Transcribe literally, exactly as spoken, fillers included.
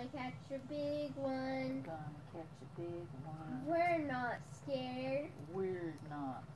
Gonna catch a big one. Gonna catch a big one. We're not scared. We're not